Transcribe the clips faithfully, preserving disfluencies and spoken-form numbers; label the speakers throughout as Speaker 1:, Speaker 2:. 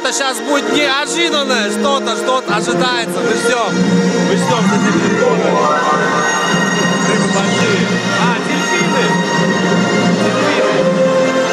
Speaker 1: ребята, сейчас будет неожиданное, что-то, что-то ожидается. Мы ждем, мы ждем за дельфинами. Рыбы большие. А, дельфины. Дельфины.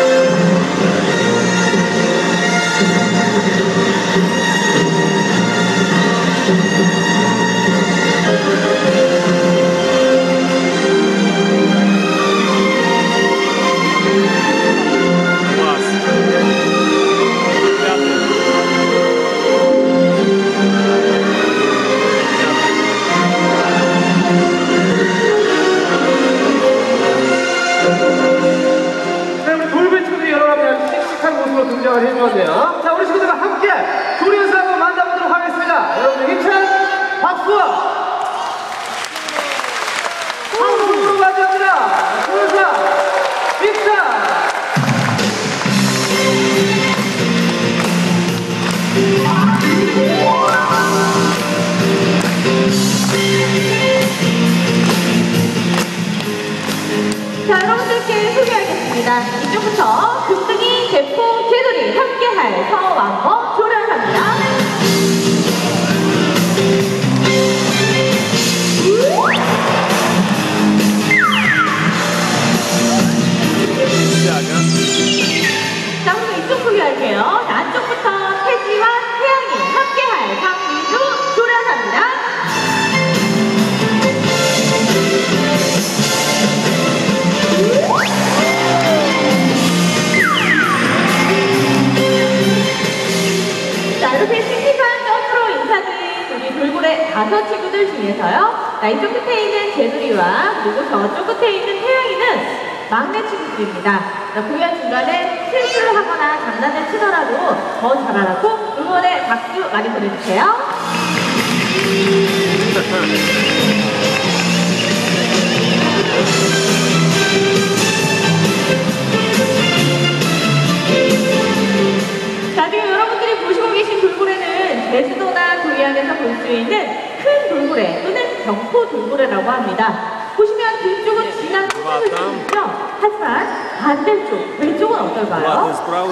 Speaker 2: 등장을 해주었네요. 자, 우리 친구들과 함께 조련사 한번 만나보도록 하겠습니다. 여러분들 힘찬 박수와 함성으로 맞이합니다. 조련사 빅사.
Speaker 3: 자, 여러분들께 소개하겠습니다. 이쪽부터 금등이, 대포, 궤돌이 함께할 서왕거 조련사입니다. 자, 오늘 이쪽 소개할게요. 자, 안쪽부터 태지와 태양이 함께할 강민주 조련사입니다. 자, 이렇게 싱싱한 점프로 인사드린 우리 돌고래 다섯 친구들 중에서요, 자, 이쪽 끝에 있는 제돌이와 그리고 저쪽 끝에 있는 태양이는 막내 친구들입니다. 자, 공연 중간에 실수를 하거나 장난을 치더라도 더 잘하라고 응원의 박수 많이 보내주세요. 자, 지금 여러분들이 보시고 계신 돌고래는 제주도나 고향에서 볼 수 있는 큰 돌고래 또는 경포 돌고래라고 합니다. 보시면 뒤쪽은 진한 흰색을 띠고 하지만 반대쪽, 왼쪽은 어떨까요?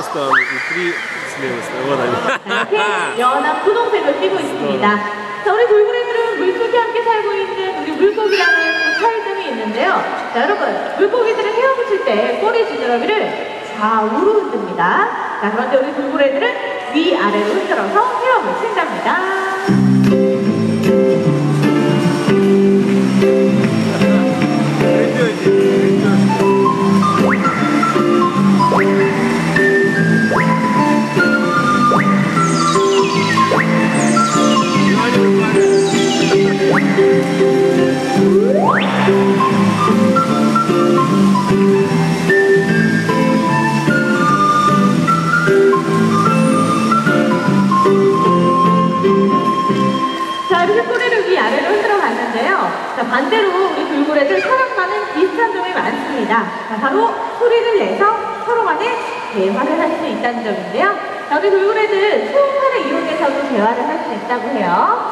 Speaker 3: 이렇게 연한 분홍색을 띠고 있습니다. 자, 우리 돌고래들은 물속에 함께 살고 있는 우리 물고기라는 차이점이 있는데요. 자, 여러분, 물고기들은 헤엄을 때 꼬리 지느러미를 좌우로 흔듭니다. 자, 그런데 우리 돌고래들은 위아래로 흔들어서 헤엄을 친답니다. 자, 반대로 우리 돌고래들 사람과는 비슷한 점이 많습니다. 자, 바로 소리를 내서 서로 간에 대화를 할 수 있다는 점인데요. 자, 우리 돌고래들 소음판을 이용해서도 대화를 할 수 있다고 해요.